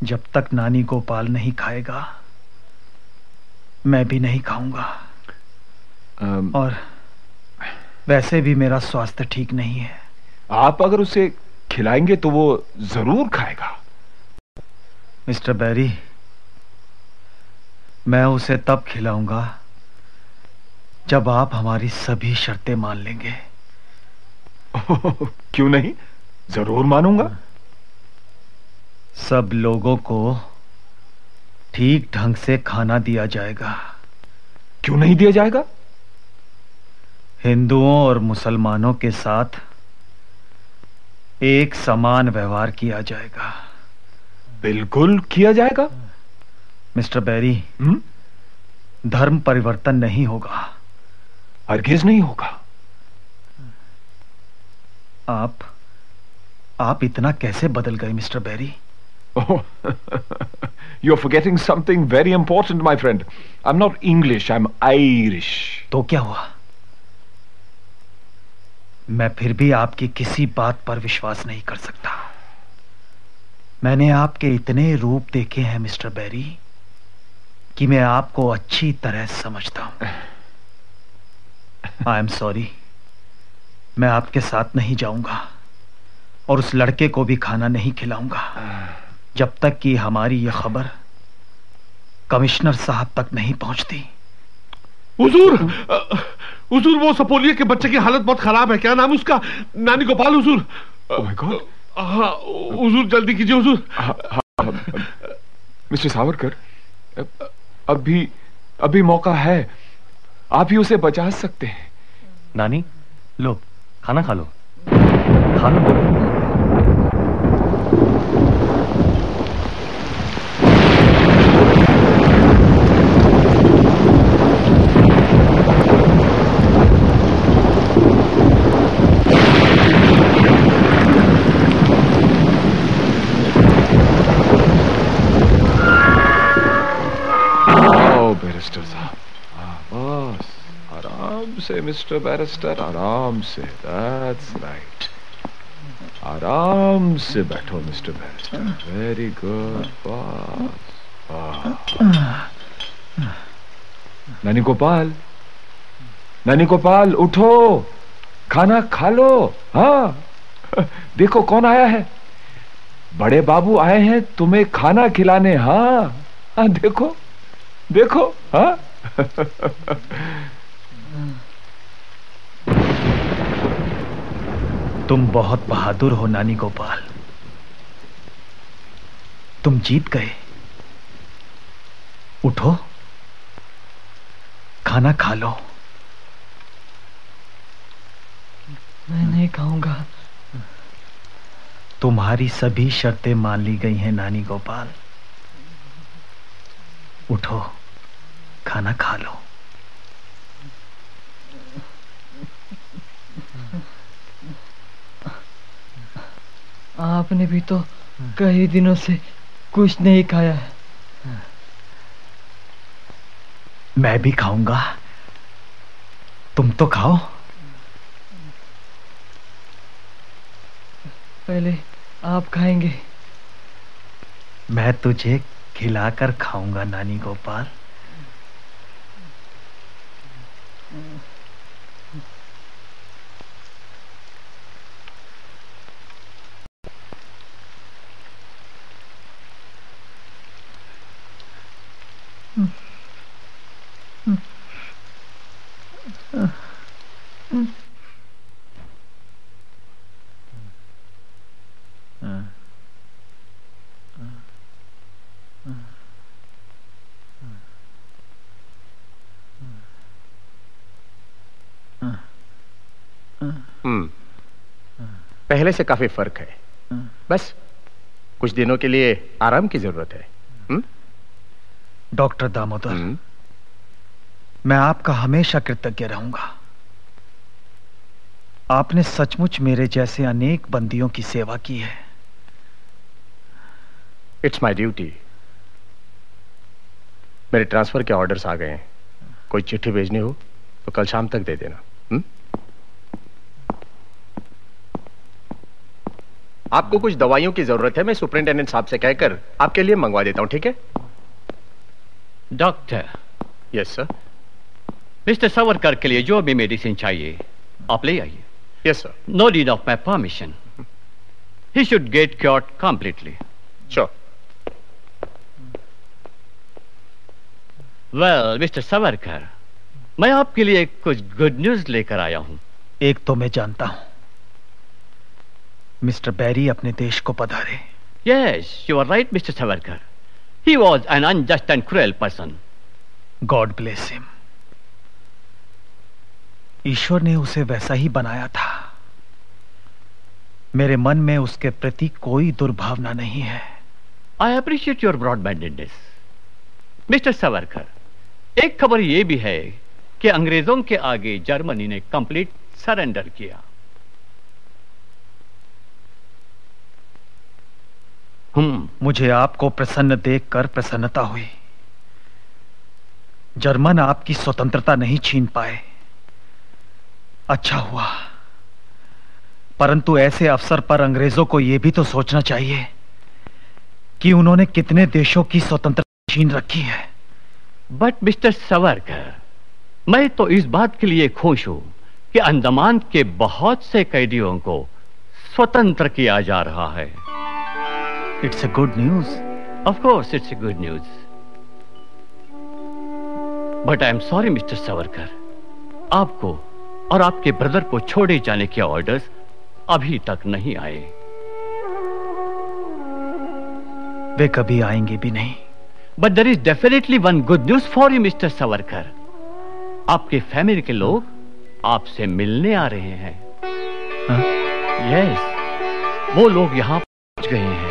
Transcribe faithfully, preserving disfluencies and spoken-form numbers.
जब तक नानी गोपाल नहीं खाएगा मैं भी नहीं खाऊंगा। um, और वैसे भी मेरा स्वास्थ्य ठीक नहीं है। आप अगर उसे खिलाएंगे तो वो जरूर खाएगा। मिस्टर बैरी, मैं उसे तब खिलाऊंगा जब आप हमारी सभी शर्तें मान लेंगे। क्यों नहीं, जरूर मानूंगा। सब लोगों को ठीक ढंग से खाना दिया जाएगा। क्यों नहीं दिया जाएगा? हिंदुओं और मुसलमानों के साथ एक समान व्यवहार किया जाएगा। बिल्कुल किया जाएगा। मिस्टर बैरी, हुँ? धर्म परिवर्तन नहीं होगा। हरगिज नहीं होगा। आप आप इतना कैसे बदल गए mister Barry? Oh, you're forgetting something very important, my friend. I'm not English, I'm Irish. तो क्या हुआ? मैं फिर भी आपकी किसी बात पर विश्वास नहीं कर सकता। मैंने आपके इतने रूप देखे हैं मिस्टर बैरी कि मैं आपको अच्छी तरह समझता हूं। आई एम सॉरी, मैं आपके साथ नहीं जाऊंगा और उस लड़के को भी खाना नहीं खिलाऊंगा जब तक कि हमारी यह खबर कमिश्नर साहब तक नहीं पहुंचती। हुजूर, हुजूर वो सपोलिया के बच्चे की हालत बहुत खराब है। क्या नाम उसका? नानी गोपाल हुजूर। Oh my god. हाँ हुजूर, जल्दी कीजिए हुजूर। मिस्टर सावरकर, अभी अभी मौका है, आप ही उसे बचा सकते हैं। नानी, लो खाना खा लो, खा लो। मिस्टर बैरिस्टर, आराम से। That's right. आराम से बैठो मिस्टर बैरिस्टर। Very good. बस। नानी गोपाल, नानी गोपाल उठो, खाना खा लो। हाँ, देखो कौन आया है। बड़े बाबू आए हैं तुम्हें खाना खिलाने। हाँ हाँ, देखो देखो। हाँ तुम बहुत बहादुर हो नानी गोपाल, तुम जीत गए। उठो, खाना खा लो। मैं नहीं खाऊंगा। तुम्हारी सभी शर्तें मान ली गई हैं नानी गोपाल। उठो, खाना खा लो। आपने भी तो कई दिनों से कुछ नहीं खाया है। मैं भी खाऊंगा, तुम तो खाओ। पहले आप खाएंगे। मैं तुझे खिलाकर खाऊंगा नानी गोपाल। हम्म पहले से काफी फर्क है। बस कुछ दिनों के लिए आराम की जरूरत है। हुँ? डॉक्टर दामोदर, मैं आपका हमेशा कृतज्ञ रहूंगा। आपने सचमुच मेरे जैसे अनेक बंदियों की सेवा की है। It's my duty. मेरे ट्रांसफर के ऑर्डर्स आ गए हैं। कोई चिट्ठी भेजनी हो तो कल शाम तक दे देना। हुँ? आपको कुछ दवाइयों की जरूरत है, मैं सुपरिंटेंडेंट साहब से कहकर आपके लिए मंगवा देता हूं, ठीक है? Doctor. Yes sir. Mister Savarkar के लिए जो भी मेडिसिन चाहिए आप ले आइए। Yes sir. No need of my permission. He should get cured completely. Sure. Well mister Savarkar, मैं आपके लिए कुछ गुड न्यूज लेकर आया हूं। एक तो मैं जानता हूं, मिस्टर बैरी अपने देश को पधारे। Yes, you are right mister Savarkar. He was an unjust and cruel person. God bless him. ईश्वर ने उसे वैसा ही बनाया था। मेरे मन में उसके प्रति कोई दुर्भावना नहीं है। I appreciate your broad mindedness mister Savarkar. एक खबर यह भी है कि अंग्रेजों के आगे जर्मनी ने कंप्लीट सरेंडर किया। हम्म मुझे आपको प्रसन्न देखकर प्रसन्नता हुई। जर्मन आपकी स्वतंत्रता नहीं छीन पाए, अच्छा हुआ। परंतु ऐसे अवसर पर अंग्रेजों को यह भी तो सोचना चाहिए कि उन्होंने कितने देशों की स्वतंत्रता छीन रखी है। बट मिस्टर सावरकर, मैं तो इस बात के लिए खुश हूं कि अंडमान के बहुत से कैदियों को स्वतंत्र किया जा रहा है। It's a good news. Of course it's a good news. But I am sorry mister Savarkar, आपको और आपके ब्रदर को छोड़े जाने के ऑर्डर्स अभी तक नहीं आए। वे कभी आएंगे भी नहीं। But there is definitely one good news for you mister Savarkar. आपके फैमिली के लोग आपसे मिलने आ रहे हैं। यस, yes, वो लोग यहां पहुंच गए हैं।